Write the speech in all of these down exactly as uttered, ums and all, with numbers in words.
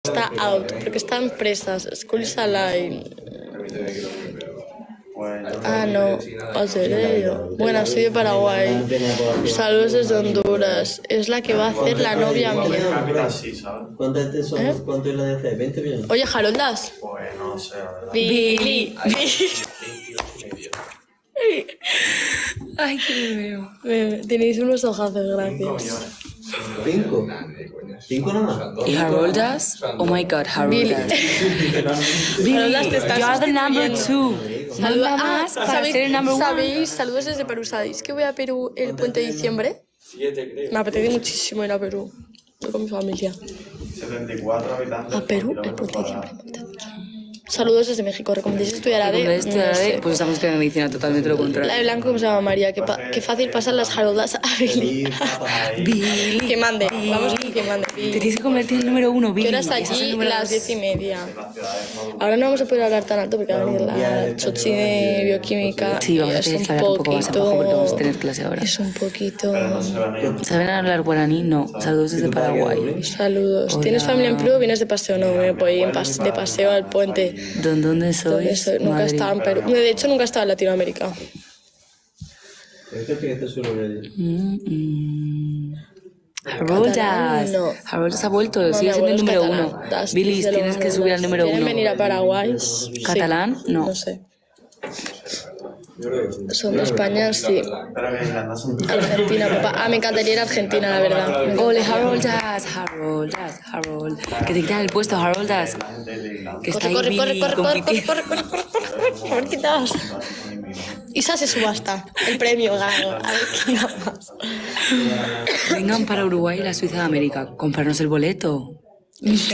Está out, porque está en presas. Schools Align. Ah, no. Azeredo. Bueno, soy de Paraguay. Saludos desde Honduras. Es la que va a hacer la novia mía. ¿Eh? ¿Cuánto es la de hacer? ¿veinte millones? Oye, Jaroldas. Pues no sé, la verdad. Billy. Ay, que me veo. Tenéis unos ojazos, gracias. ¿Cinco? ¿Cinco nada más? ¿Y Haroldas? Oh my god, Haroldas. Billy, Haroldas te estás you are the number two. Saludos. Nada Ah, más para ¿sabéis, ser el number one. ¿sabéis? Saludos desde Perú. ¿Sabéis que voy a Perú el puente de diciembre? Me apetece muchísimo ir a Perú. Voy con mi familia. setenta y cuatro habitantes. A Perú el puente de diciembre. Saludos desde México. ¿Recomendáis estudiar A D? ¿Recomendáis estudiar No A D? sé. Pues estamos estudiando medicina, totalmente lo La de contrario. blanco, ¿cómo se llama? María. Qué, pa qué fácil pasan las Haroldas a Billy. Billy. Que mande. Vamos con que mande. Te Billy. tienes que convertir en el número uno, Billy. ¿Qué hora está Ese es el aquí? número Las dos. diez y media. Ahora no vamos a poder hablar tan alto porque va a venir la chochi de bioquímica. Sí, vamos a Es tener un que hablar un poco más abajo porque vamos a tener poquito... clase ahora. Es un poquito... ¿Saben hablar guaraní? No. Saludos desde Paraguay. Saludos. Hola. ¿Tienes familia en Perú o vienes de paseo? No, me voy en pas de paseo al puente. ¿Dónde, dónde sois? ¿Dónde soy? Nunca he Madrid. estado en Perú. De hecho, nunca he estado en Latinoamérica. Este tiene que ser solo de... Mm, mm. Haroldas. No. Haroldas ha vuelto, No, sigue mi siendo el abuelo es número catalán. uno. Das- Billy, desde tienes luego, que subir al número ¿Quieren uno. venir a Paraguay? Sí. ¿Catalán? No. No sé. Son de España, sí. Pero que Irlanda son Argentina, papá. Ah, me encantaría ir a Argentina, la verdad. Me encantaría. Ole, Haroldas, Haroldas, Harold. Que te quitan el puesto, Haroldas. Que está Corre, ahí corre, corre, Billy corre, corre, corre, compitiendo. corre, corre, corre, corre, corre. A ver quién da más. Isa se subasta. El premio ganado. A ver quién da más. Vengan para Uruguay y la Suiza de América. Comprarnos el boleto. Eso.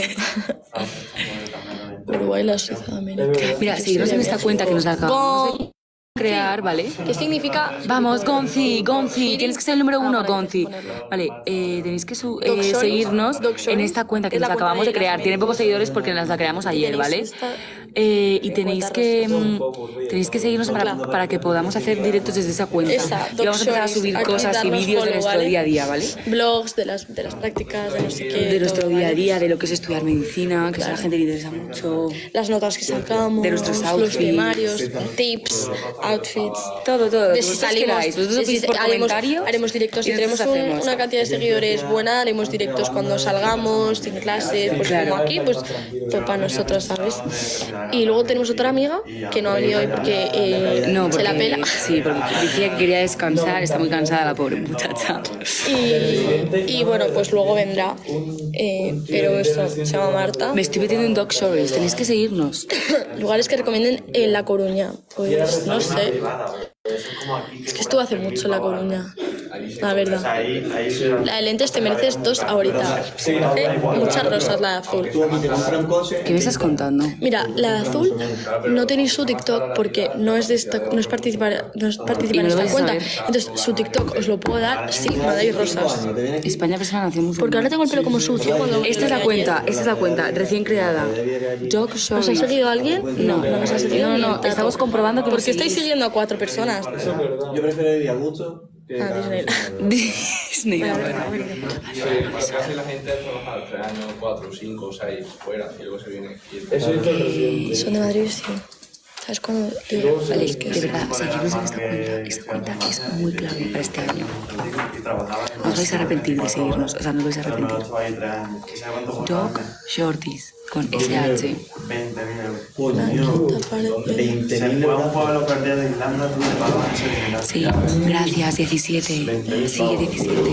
Uruguay, la Suiza de América. Mira, seguidnos en esta cuenta que nos acabamos de crear, ¿vale? ¿Qué significa? Vamos, Gonzi, Gonzi, tienes que ser el número uno, Gonzi. Vale, eh, tenéis que su- eh, Doc Shoris. seguirnos Doc Shoris. en esta cuenta que Es la nos cuenta acabamos de de crear. Irlanda. Tiene pocos seguidores porque nos la creamos ayer, Tenéis ¿vale? esta- Eh, y tenéis que mm, tenéis que seguirnos para, para que podamos hacer directos desde esa cuenta. Esa, Y vamos a empezar a Doc subir Shoris. cosas y Aquí darnos vídeos de follow, nuestro ¿vale? día a día, ¿vale? Blogs de las, de las prácticas, de no sé qué. De nuestro todo, día a ¿vale? día, de lo que es estudiar medicina, que eso a la gente le interesa mucho. Las notas que sacamos, De nuestros los outfits. temarios, tips, outfits. Todo, todo. De Lo si que salimos, queráis. Vosotros de lo si pedís por haremos, comentarios. haremos directos. y Si tenemos nosotros un- hacemos. una cantidad de seguidores buena, haremos directos cuando salgamos, sin clases, pues Claro. como aquí, pues, pues para nosotras, ¿sabes? Y luego tenemos otra amiga que no ha venido hoy porque eh, No, se porque, la pela. sí, porque decía que quería descansar, está muy cansada la pobre muchacha. Y, y bueno, pues luego vendrá. Eh, pero eso, se llama Marta. Me estoy metiendo en Doc Stories, tenéis que seguirnos. Lugares que recomienden en La Coruña. Pues no sé. Es que estuve hace mucho en La Coruña. La verdad. ahí, ahí se La de lentes te mereces dos ahorita. Hace muchas rosas la de azul. Tú aquí te compran cosas... ¿Qué me estás contando? Mira, la de azul no tenéis su TikTok porque no es de esta, no es participar, no es participar Y en no lo esta vais a cuenta. saber. Entonces su TikTok os lo puedo dar si me dais rosas. España es una nación musulmana. Porque ahora tengo el pelo como sucio cuando Esta es la cuenta, esta es la cuenta, recién creada. Doc ¿Os ha Stories. seguido alguien? No, no nos ha seguido. No, ni no, el tato. estamos comprobando que ¿Por nos qué estáis seguís. siguiendo a cuatro personas? Yo preferiría gusto que... Ah, Disneyland. Disney. Casi la gente trabaja tres años, cuatro, cinco, seis fuera y luego se viene aquí. Eso hizo el presidente. Son de Madrid, sí. ¿Sabes cuándo? Digo, Vale, es que de verdad, seguidnos en esta cuenta. Esta cuenta es muy clave para este año. No os vais a arrepentir de seguirnos, o sea, no os vais a arrepentir. Doc Shorties, con S H. Coño, veinte Se mil fue a un euros. pueblo perdido de Irlanda donde pagan ese dinero. Sí, gracias, diecisiete. Sigue diecisiete.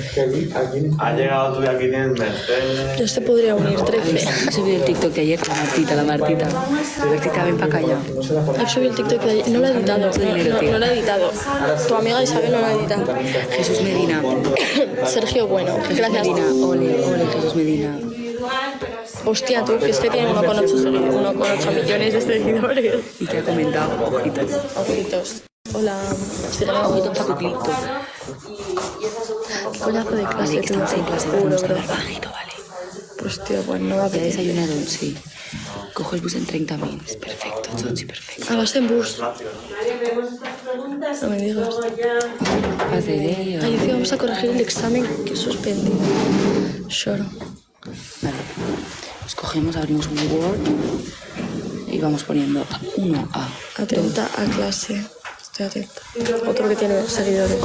Ha llegado tú y aquí tienes Mercedes. yo se podría unir trece. He subido el TikTok de ayer, la Martita, la Martita. Martita, ven para acá ya. He subido el TikTok de ayer. No lo he editado. No, no, no lo he editado. Tu amiga Isabel no lo ha editado. Jesús Medina. Sergio Bueno. Jesús Gracias. Medina, ole, ole, Jesús Medina. Hostia, tú, que este tiene uno coma ocho segui- uno coma ocho millones de seguidores. Y te ha comentado, ojitos. Ojitos. Hola. Se le llama Ojitos para tu TikTok. ¿Qué coñazo de clase Vale, tú? estamos en clase, Juro, vamos a bro. hablar bajito, vale. Pues tío, pues no va a ¿Ya he pedir. desayunado? Sí. Cojo el bus en treinta minutos. Perfecto, Chochi, perfecto. Ah, vas en bus. No me digas. Pase de ello. Ay, dice, vamos a corregir el examen que he suspendido. Lloro. Vale. Os cojo cogemos, abrimos un Word y vamos poniendo uno A. Atenta a clase. Estoy atenta. Otro que tiene seguidores.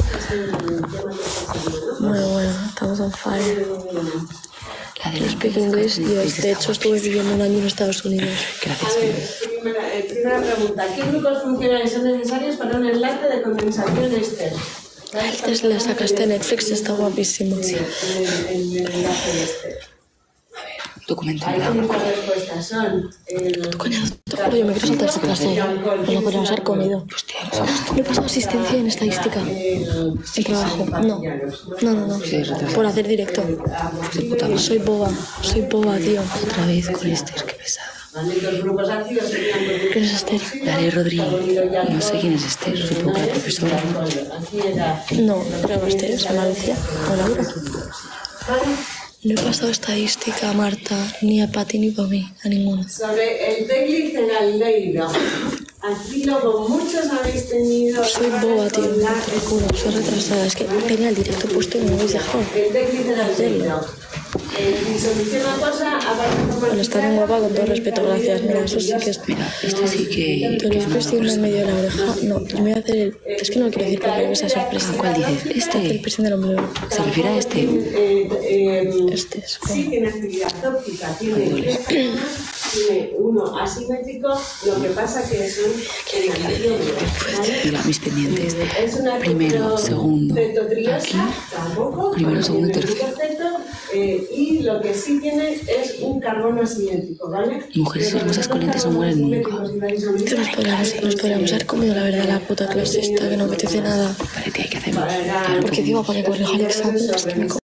Muy bueno, estamos on fire. La de Yo los speak English, Dios. De hecho, estuve viviendo un año en Estados Unidos. Gracias. Primera, eh, primera pregunta. ¿Qué grupos funcionales son necesarios para un enlace de condensación Ester? El test le sacaste Netflix, está guapísimo. Sí. El, el enlace de Ester. Documento en Hay blanco. cinco respuestas. Son el... Coño, te juro, yo me quiero saltar esta clase. Nos lo podríamos haber comido. No he pasado asistencia en estadística. En trabajo. No. No, no, no. Por hacer directo. Soy boba. Soy boba, tío. Otra vez con Esther, qué pesada. Los grupos ácidos serían... ¿Quién es Esther? Dale, Rodri. No sé quién es Esther, supongo que la profesora. No, pero Esther es Ana Lucía. O Laura. No he pasado estadística, Marta, ni a Pati ni para mí, a ninguno. Sobre el tegliceraldehido. Aquí lo con muchos habéis tenido... Soy boba, tío, te juro, soy retrasada. Es que tenía el directo puesto y no me habéis dejado. El tegliceraldehido. En disolución acuosa aparece... Bueno, está bien guapa, con todo respeto, gracias. Mira, eso sí que es... Mira, esto sí que... Te lo has puesto en medio de la oreja. No, yo me voy a hacer el... Es que no lo quiero decir porque me esa sorpresa. ¿Cuál dices? El Este. piercing del ombligo. ¿Se refiere a este? Eh, eh, Este es sí como... tiene actividad óptica, tiene tres canales, tiene uno asimétrico, lo que pasa que son en la ¿vale? Mira, mis pendientes. Es una Primero, segundo, aquí. tampoco, Primero, segundo y tercero. eh, y lo que sí tiene es un carbono asimétrico, ¿vale? Mujeres hermosas con lentes no mueren nunca. Tío, nos podríamos, nos podríamos haber comido, la verdad, la puta clase esta, que no apetece nada. Vale, tía, ¿qué hacemos? Porque digo, para que corrija el examen, es que me